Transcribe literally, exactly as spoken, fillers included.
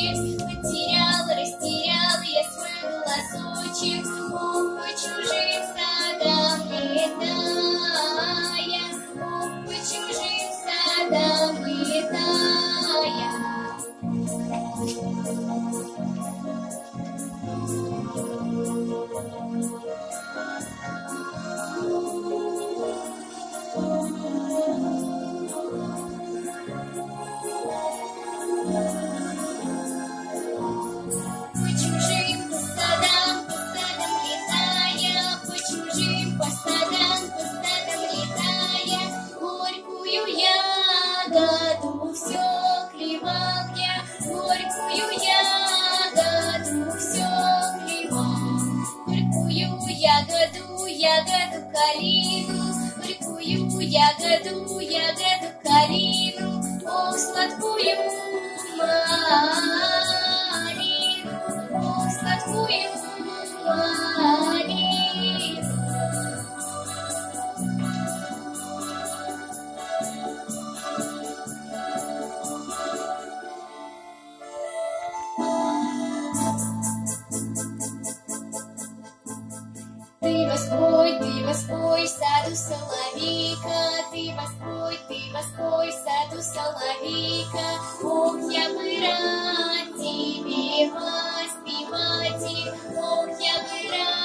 петь. Потерял, растерял я свой голосочек. Ох, по чужим садам летая, ох, по чужим садам летая. По чужим садам, по садам летая, по чужим по садам, по садам летая, горькую ягоду все клевал я, горькую ягоду все клевал, горькую ягоду, ягоду калину, горькую ягоду, ягоду калину, ох, сладкую малину, ох, сладкую малину. Ты воспой, ты воспой в саду соловейка, ты воспой, ты воспой в саду соловейка. Ох, я бы рад тебе воспевать, ох, я бы рад